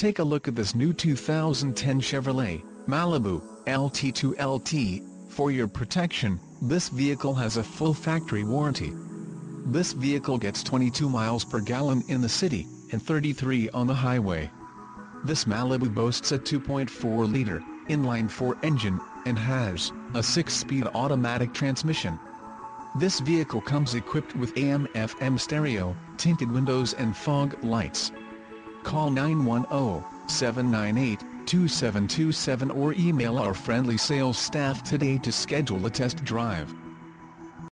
Take a look at this new 2010 Chevrolet Malibu LT2LT. For your protection, this vehicle has a full factory warranty. This vehicle gets 22 miles per gallon in the city, and 33 on the highway. This Malibu boasts a 2.4-liter, inline-4 engine, and has a 6-speed automatic transmission. This vehicle comes equipped with AM/FM stereo, tinted windows and fog lights. Call 910-798-2727 or email our friendly sales staff today to schedule a test drive.